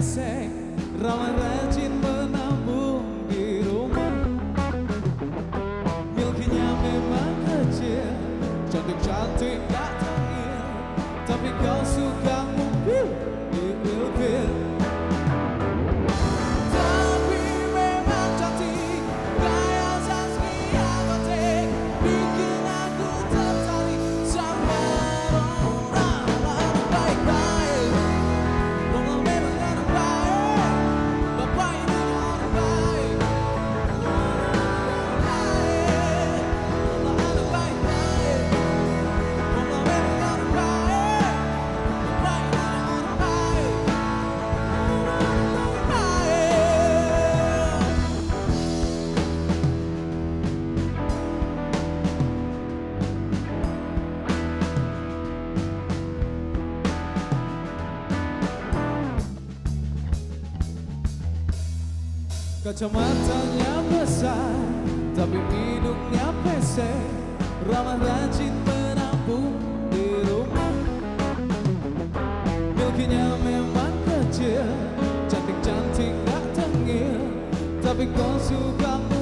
pesek, ramah rajin menabung di rumah. Milkinya memang kecil, cantik-cantik gak tengil, tapi kau suka mobil di ilfil. Tapi memang cantik, gaya Zaskia Gotik, bikin aku tertarik sama orang baik-baik. Kalau memang orang baik, bapak ini orang baik. Kalau orang baik-baik, kalau memang orang baik, bapak ini orang baik. Kacamatanya besar, tapi hidungnya pesek, ramah rajin menabung di rumah. Milkinya memang kecil, cantik-cantik gak tengil, tapi kau suka